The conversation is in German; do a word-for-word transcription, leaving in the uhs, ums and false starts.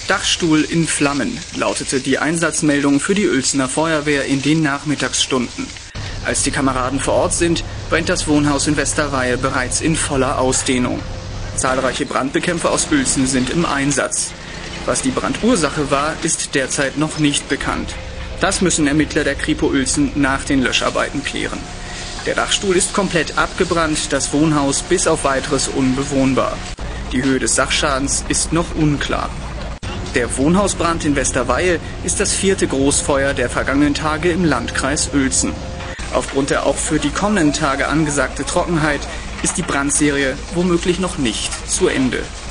Dachstuhl in Flammen lautete die Einsatzmeldung für die Uelzener Feuerwehr in den Nachmittagsstunden. Als die Kameraden vor Ort sind, brennt das Wohnhaus in Westerweihe bereits in voller Ausdehnung. Zahlreiche Brandbekämpfer aus Uelzen sind im Einsatz. Was die Brandursache war, ist derzeit noch nicht bekannt. Das müssen Ermittler der Kripo Uelzen nach den Löscharbeiten klären. Der Dachstuhl ist komplett abgebrannt, das Wohnhaus bis auf Weiteres unbewohnbar. Die Höhe des Sachschadens ist noch unklar. Der Wohnhausbrand in Westerweihe ist das vierte Großfeuer der vergangenen Tage im Landkreis Uelzen. Aufgrund der auch für die kommenden Tage angesagte Trockenheit ist die Brandserie womöglich noch nicht zu Ende.